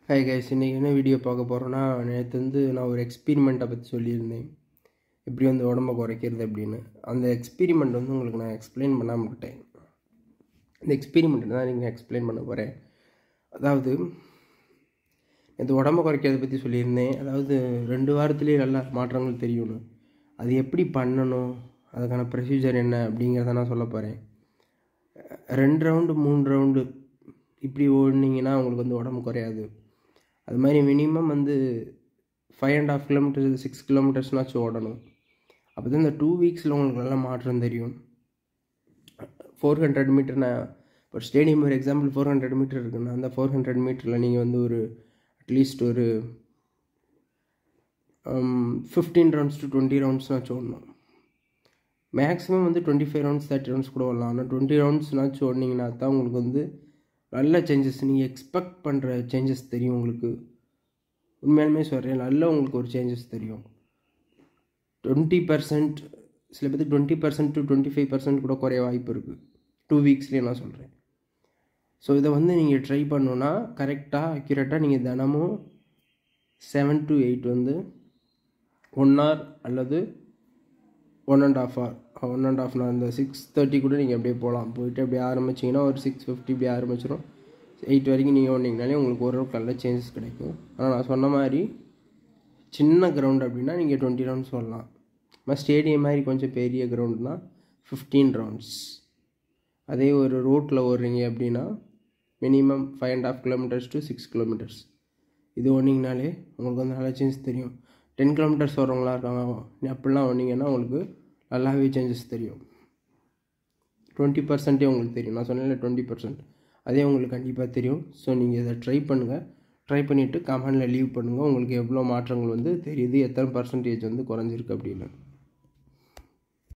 Hi guys, இன்றைக்கி என்ன video பார்க்க போகிறோன்னா, நேற்று நான் ஒரு எக்ஸ்பீரிமெண்ட்டை பற்றி சொல்லியிருந்தேன். எப்படி உடம்பை குறைக்கிறது அப்படின்னு. அந்த எக்ஸ்பீரிமெண்ட் உங்களுக்கு நான் எக்ஸ்பிளைன் பண்ணாமல் விட்டேன். இந்த எக்ஸ்பீரிமெண்ட் தான் நீங்கள் எக்ஸ்பிளைன் பண்ண போகிறேன். அதாவது இந்த உடம்பை குறைக்கிறத பற்றி சொல்லியிருந்தேன். அதாவது 2 வாரத்துலேயே நல்ல மாற்றங்கள் தெரியணும். அது எப்படி பண்ணணும், அதுக்கான ப்ரொசீஜர் என்ன அப்படிங்கிறத நான் சொல்ல போகிறேன். 2 ரவுண்டு 3 ரவுண்டு இப்படி ஓடினீங்கன்னா உங்களுக்கு உடம்பு குறையாது. அது மாதிரி மினிமம் 5.5 கிலோமீட்டர்ஸ் 6 கிலோமீட்டர்ஸ்னாச்சும் ஓடணும். அப்போ தான் இந்த 2 வீக்ஸில் உங்களுக்கு நல்ல மாற்றம் தெரியும். 400 மீட்டர், நான் இப்போ ஸ்டேடியம் ஒரு எக்ஸாம்பிள் 400 மீட்டர் இருக்குன்னா, அந்த 400 மீட்டரில் நீங்கள் ஒரு அட்லீஸ்ட் ஒரு 15 ரவுண்ட்ஸ் டு 20 ரவுண்ட்ஸ்னாச்சும் ஓடணும். மேக்ஸிமம் 25 ரவுண்ட்ஸ் 30 ரவுண்ட்ஸ் கூட ஓடலாம். ஆனால் 20 ரவுண்ட்ஸ்னாச்சும் ஓடினீங்கன்னா தான் உங்களுக்கு நல்ல சேஞ்சஸ், நீங்கள் எக்ஸ்பெக்ட் பண்ணுற சேஞ்சஸ் தெரியும். உங்களுக்கு உண்மையாலுமே சொல்கிறேன், நல்ல உங்களுக்கு ஒரு சேஞ்சஸ் தெரியும். 20%, சில பேருக்கு 20% to 25% கூட குறைய வாய்ப்பு இருக்குது 2 வீக்ஸ்லேயே நான் சொல்கிறேன். ஸோ இதை நீங்கள் ட்ரை பண்ணணுன்னா கரெக்டாக அக்யூரேட்டாக நீங்கள் தினமும் 7 to 8 1 hour அல்லது 1.5 hour 1.5 hour இந்த 6:30 கூட நீங்கள் அப்படியே போகலாம். போயிட்டு அப்படியே ஆரம்பிச்சிங்கன்னா ஒரு 6:50 இப்படி ஆரம்பிச்சிடும். 8 வரைக்கும் நீங்கள் ஓடினீங்கனாலே உங்களுக்கு ஓரளவுக்கு நல்ல சேஞ்சஸ் கிடைக்கும். ஆனால் நான் சொன்ன மாதிரி சின்ன கிரவுண்ட் அப்படின்னா நீங்கள் 20 ரவுண்ட்ஸ் ஓடலாம். ஆனால் ஸ்டேடியம் மாதிரி கொஞ்சம் பெரிய கிரவுண்ட்னா 15 ரவுண்ட்ஸ். அதே ஒரு ரோட்டில் ஓடுறீங்க அப்படின்னா மினிமம் 5.5 கிலோமீட்டர்ஸ் டு 6 கிலோமீட்டர்ஸ் இது ஓடினீங்கனாலே உங்களுக்கு நல்ல சேஞ்சஸ் தெரியும். 10 கிலோமீட்டர்ஸ் வரவங்களா இருக்காங்க, அப்படிலாம் ஓடினீங்கன்னா உங்களுக்கு நல்லாவே சேஞ்சஸ் தெரியும். 20% உங்களுக்கு தெரியும். நான் சொன்னேன் 20%, அதே உங்களுக்கு கண்டிப்பாக தெரியும். ஸோ நீங்கள் இதை ட்ரை பண்ணுங்கள். ட்ரை பண்ணிவிட்டு கமெண்டில் லீவ் பண்ணுங்கள் உங்களுக்கு எவ்வளோ மாற்றங்கள் தெரியுது, எத்தனை பர்சன்டேஜ் குறைஞ்சிருக்கு அப்படின்னு.